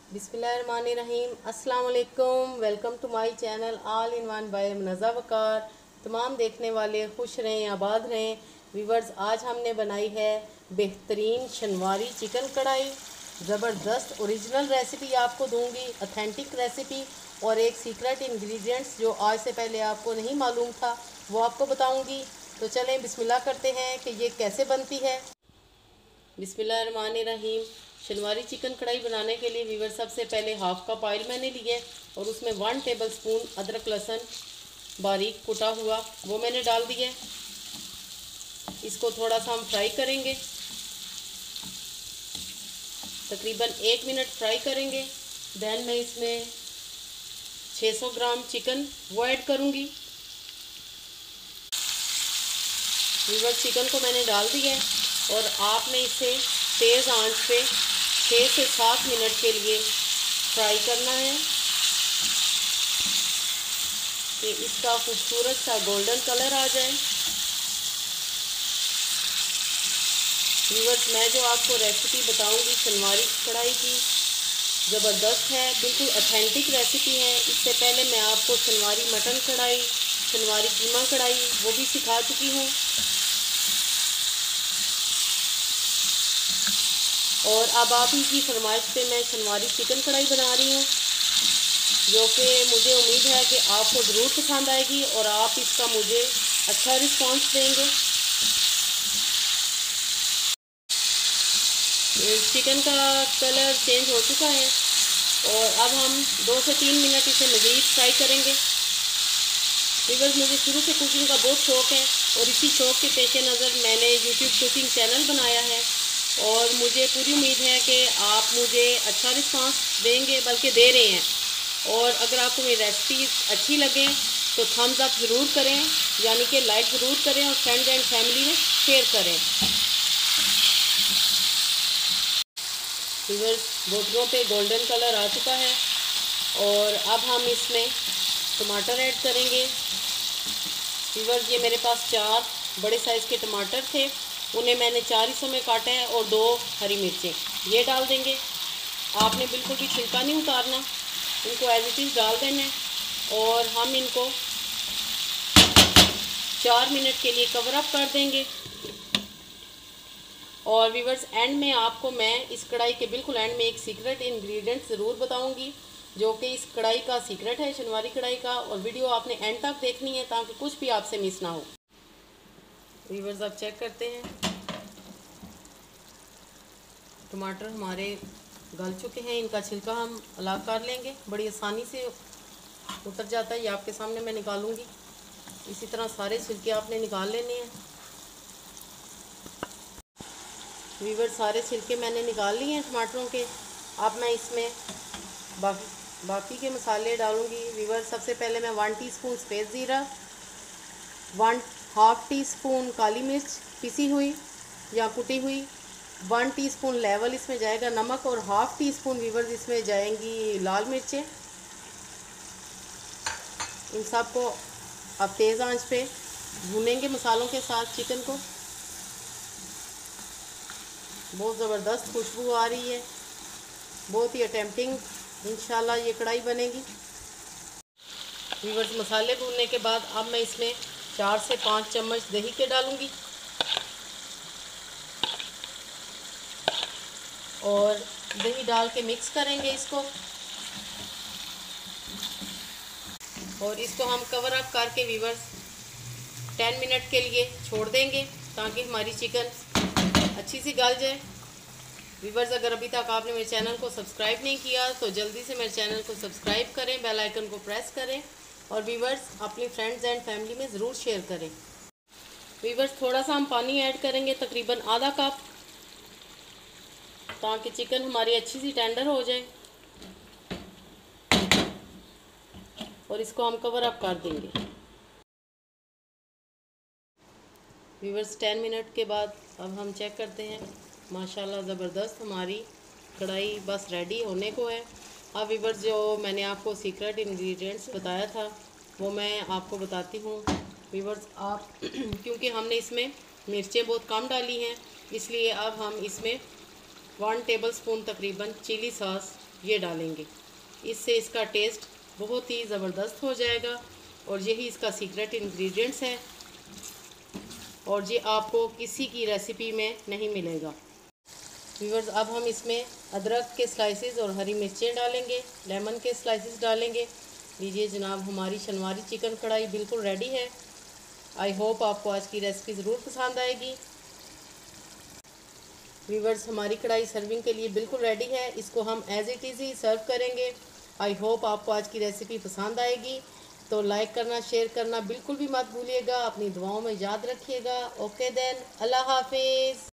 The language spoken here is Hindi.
बिस्मिल्लाहिर्रहमानिर्रहीम। अस्सलाम वालेकुम। Welcome to my channel all in one by Munaza Waqar. तमाम देखने वाले खुश रहें, आबाद रहें। व्यूवर्स, आज हमने बनाई है बेहतरीन शनवारी चिकन कढ़ाई। ज़बरदस्त ओरिजिनल रेसिपी आपको दूंगी, ऑथेंटिक रेसिपी, और एक सीक्रेट इंग्रेडिएंट्स जो आज से पहले आपको नहीं मालूम था वो आपको बताऊंगी। तो चलें बिस्मिल्लाह करते हैं कि ये कैसे बनती है। बिस्मिल्लाहिर्रहमानिर्रहीम। शिनवारी चिकन कढ़ाई बनाने के लिए व्यूवर सबसे पहले हाफ कप ऑयल मैंने लिया है और उसमें 1 टेबलस्पून अदरक लहसुन बारीक कुटा हुआ वो मैंने डाल दिया है। इसको थोड़ा सा हम फ्राई करेंगे, तकरीबन 1 मिनट फ्राई करेंगे। देन मैं इसमें 600 ग्राम चिकन वो ऐड करूँगी। व्यूवर, चिकन को मैंने डाल दिया है और आपने इसे तेज़ आंच पे 6 से 7 मिनट के लिए फ्राई करना है कि इसका खूबसूरत सा गोल्डन कलर आ जाए। व्यूअर्स, मैं जो आपको रेसिपी बताऊंगी शनवारी कढ़ाई की, ज़बरदस्त है, बिल्कुल ऑथेंटिक रेसिपी है। इससे पहले मैं आपको शनवारी मटन कढ़ाई, शनवारी कीमा कढ़ाई वो भी सिखा चुकी हूँ। और अब आप ही की फरमाइश पे मैं शनवारी चिकन कढ़ाई बना रही हूँ, जो कि मुझे उम्मीद है कि आपको ज़रूर पसंद आएगी और आप इसका मुझे अच्छा रिस्पांस देंगे। चिकन का कलर चेंज हो चुका है और अब हम 2 से 3 मिनट इसे मज़ीद फ्राई करेंगे। व्यूअर्स, मुझे शुरू से कुकिंग का बहुत शौक़ है और इसी शौक़ के पेश नज़र मैंने यूट्यूब कुकिंग चैनल बनाया है और मुझे पूरी उम्मीद है कि आप मुझे अच्छा रिस्पांस देंगे, बल्कि दे रहे हैं। और अगर आपको मेरी रेसिपी अच्छी लगे तो थम्स अप ज़रूर करें, यानी कि लाइक ज़रूर करें और फ्रेंड्स एंड फैमिली में शेयर करें। व्यूअर्स, बोतलों पे गोल्डन कलर आ चुका है और अब हम इसमें टमाटर ऐड करेंगे। व्यूअर्स, ये मेरे पास 4 बड़े साइज़ के टमाटर थे, उन्हें मैंने 4 हिस्सों में काटा है और 2 हरी मिर्चें ये डाल देंगे। आपने बिल्कुल भी छिलका नहीं उतारना, इनको एज इट इज़ डाल देना है और हम इनको 4 मिनट के लिए कवर अप कर देंगे। और व्यूअर्स, एंड में आपको मैं इस कढ़ाई के बिल्कुल एंड में एक सीक्रेट इंग्रेडिएंट ज़रूर बताऊंगी, जो कि इस कढ़ाई का सीक्रेट है, शनवारी कढ़ाई का, और वीडियो आपने एंड तक देखनी है ताकि कुछ भी आपसे मिस ना हो। व्यूअर्स, आप चेक करते हैं, टमाटर हमारे गल चुके हैं। इनका छिलका हम अलग कर लेंगे, बड़ी आसानी से उतर जाता है। ये आपके सामने मैं निकालूंगी। इसी तरह सारे छिलके आपने निकाल लेने हैं। व्यूअर्स, सारे छिलके मैंने निकाल लिए हैं टमाटरों के। अब मैं इसमें बाकी के मसाले डालूंगी। व्यूअर्स, सबसे पहले मैं 1 टीस्पून सफ़ेद ज़ीरा, 1/2 टीस्पून काली मिर्च पिसी हुई या कुटी हुई, 1 टीस्पून लेवल इसमें जाएगा नमक और 1/2 टीस्पून व्यूअर्स इसमें जाएंगी लाल मिर्चें। इन सब को अब तेज़ आंच पे भूनेंगे मसालों के साथ चिकन को। बहुत ज़बरदस्त खुशबू आ रही है, बहुत ही अटेम्प्टिंग इंशाल्लाह ये कढ़ाई बनेगी। व्यूअर्स, मसाले भूनने के बाद अब मैं इसमें 4 से 5 चम्मच दही के डालूंगी और दही डाल के मिक्स करेंगे इसको, और इसको हम कवर अप करके व्यूअर्स 10 मिनट के लिए छोड़ देंगे ताकि हमारी चिकन अच्छी सी गल जाए। व्यूअर्स, अगर अभी तक आपने मेरे चैनल को सब्सक्राइब नहीं किया तो जल्दी से मेरे चैनल को सब्सक्राइब करें, बेल आइकन को प्रेस करें और व्यूअर्स अपनी फ्रेंड्स एंड फैमिली में ज़रूर शेयर करें। व्यूअर्स, थोड़ा सा हम पानी ऐड करेंगे, तकरीबन आधा कप, ताकि चिकन हमारी अच्छी सी टेंडर हो जाए और इसको हम कवर अप कर देंगे। व्यूअर्स, 10 मिनट के बाद अब हम चेक करते हैं। माशाल्लाह ज़बरदस्त हमारी कढ़ाई बस रेडी होने को है। अब व्यूअर्स, जो मैंने आपको सीक्रेट इंग्रेडिएंट्स बताया था वो मैं आपको बताती हूँ। व्यूअर्स, आप क्योंकि हमने इसमें मिर्चें बहुत कम डाली हैं, इसलिए अब हम इसमें 1 टेबलस्पून तकरीबन चिली सॉस ये डालेंगे। इससे इसका टेस्ट बहुत ही ज़बरदस्त हो जाएगा और यही इसका सीक्रेट इंग्रेडिएंट्स है और ये आपको किसी की रेसिपी में नहीं मिलेगा। व्यूअर्स, अब हम इसमें अदरक के स्लाइसेस और हरी मिर्चें डालेंगे, लेमन के स्लाइसेस डालेंगे। लीजिए जनाब, हमारी शनवारी चिकन कढ़ाई बिल्कुल रेडी है। आई होप आपको आज की रेसिपी ज़रूर पसंद आएगी। व्यूअर्स, हमारी कढ़ाई सर्विंग के लिए बिल्कुल रेडी है। इसको हम एज इट इज़ ही सर्व करेंगे। आई होप आपको आज की रेसिपी पसंद आएगी। तो लाइक करना, शेयर करना बिल्कुल भी मत भूलिएगा। अपनी दुआओं में याद रखिएगा। ओके देन, अल्लाह हाफिज़।